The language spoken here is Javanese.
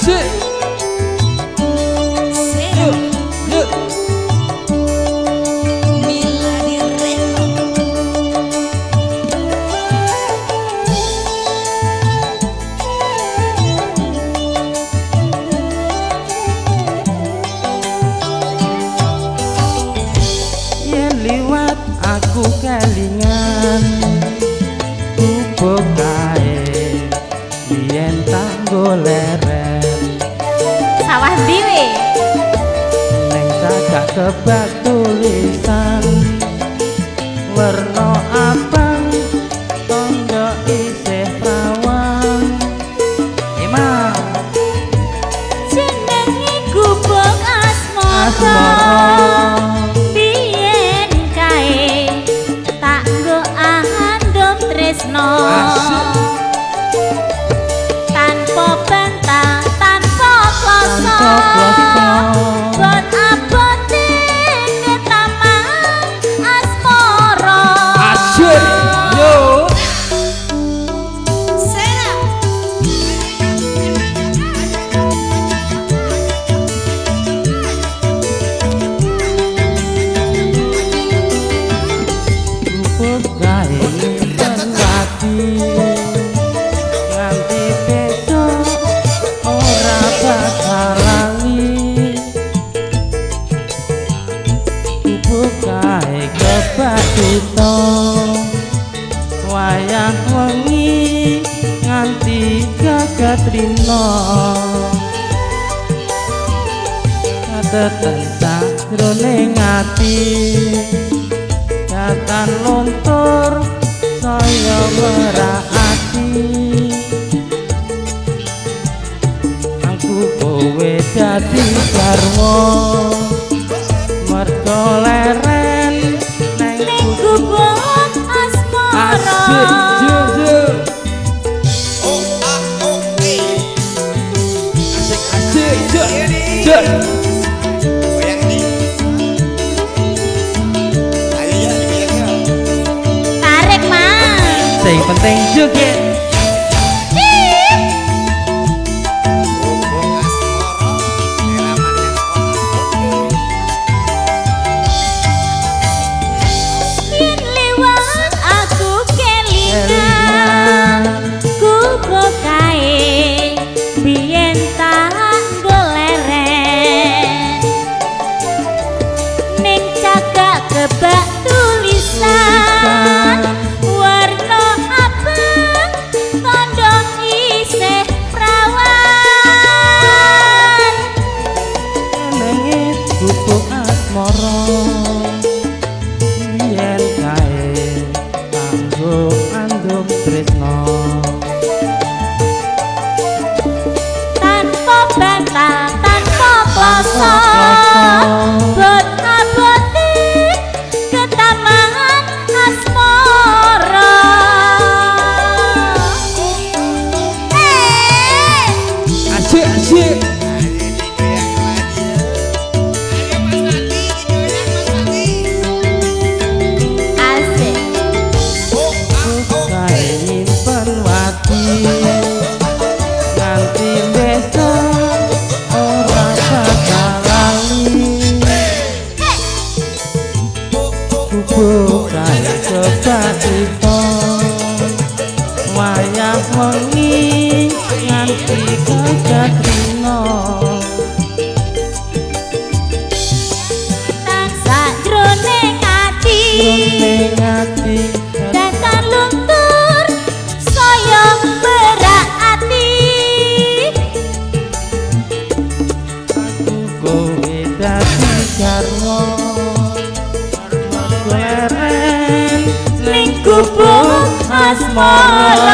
Asik. Yuk, yuk. Mila Direko. Yen liwat aku kelingan bukae yen tak goleren Sawah dhewe. neng sagak kebak tulisan werna abang tondo isih prawang emang Jenenge gubuk asmara. asmara Biyen kae tak nggo andum tresno. Tanpa bantah, tanpa kloso. Bon abote ketaman asmara. Asik. Yuk. bukae nyimpen nganti besok ora bakal lali bukae kebak dito wayah wengi nganti gagatrino katetan sakroning ati katan luntur saya merahati aku kowe dadi garwa mergo leren neng Gubuk asmara. Asik. Yuk, yuk. Asik, asik. Yuk, yuk. Tarik Mas. sing penting joget Yen liwat aku kelingan gubuk kae biyen tak goleren ning cagak kebak tulisan warna abang tondo isih prawan nengis bubuk asmara yen kae kanggo andum tresno tanpa bantah tanpa kloso bot abote ketaman asmara. Asik, asik. Asik. bukae nyimpen wati nganti besok ora bakal lali bukae kebak dito wayah wengi nganti gagatrino Tansah jroning ati ning ati datar luntur saya berak ati aku kowe dadi garwa mergo leren ning gubuk asmara.